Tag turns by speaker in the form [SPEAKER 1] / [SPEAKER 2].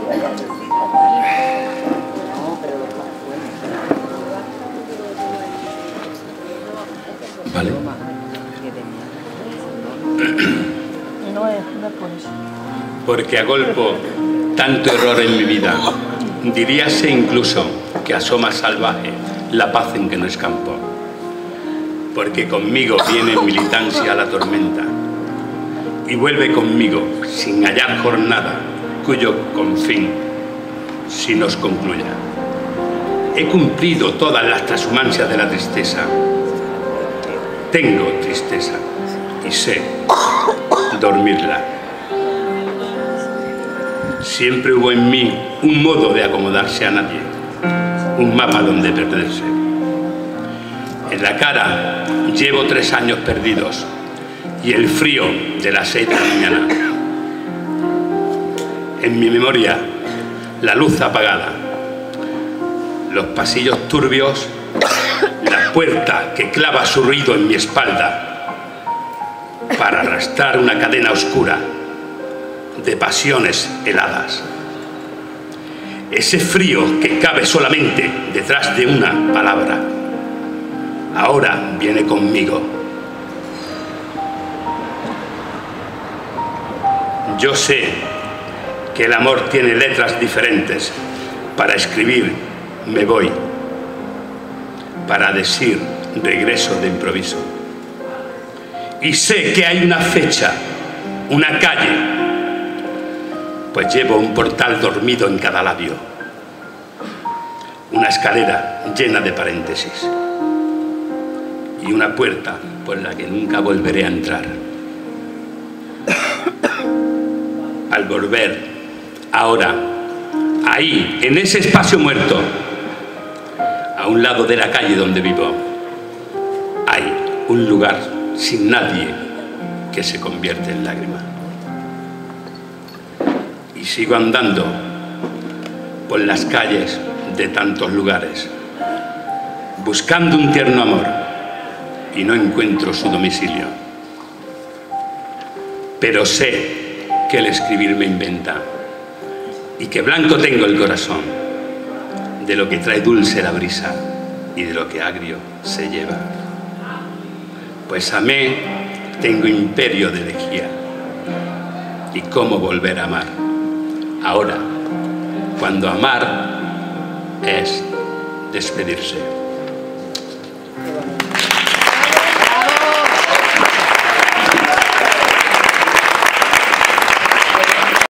[SPEAKER 1] Vale. Porque agolpo tanto error en mi vida, diríase incluso que asoma salvaje la paz en que no escampo. Porque conmigo viene en militancia la tormenta y vuelve conmigo sin hallar jornada cuyo confín si nos concluya. He cumplido todas las transhumancias de la tristeza. Tengo tristeza y sé dormirla. Siempre hubo en mí un modo de acomodarse a nadie, un mapa donde perderse. En la cara llevo 3 años perdidos y el frío de las 6 de la mañana. En mi memoria, la luz apagada, los pasillos turbios, la puerta que clava su ruido en mi espalda para arrastrar una cadena oscura de pasiones heladas. Ese frío que cabe solamente detrás de una palabra, ahora viene conmigo. Yo sé que el amor tiene letras diferentes. Para escribir me voy, para decir regreso de improviso. Y sé que hay una fecha, una calle, pues llevo un portal dormido en cada labio, una escalera llena de paréntesis y una puerta por la que nunca volveré a entrar. Al volver, ahora, ahí, en ese espacio muerto, a un lado de la calle donde vivo, hay un lugar sin nadie que se convierte en lágrima. Y sigo andando por las calles de tantos lugares, buscando un tierno amor, y no encuentro su domicilio. Pero sé que el escribir me inventa, y que blanco tengo el corazón, de lo que trae dulce la brisa, y de lo que agrio se lleva. Pues amé, tengo imperio de elegía, y cómo volver a amar, ahora, cuando amar es despedirse.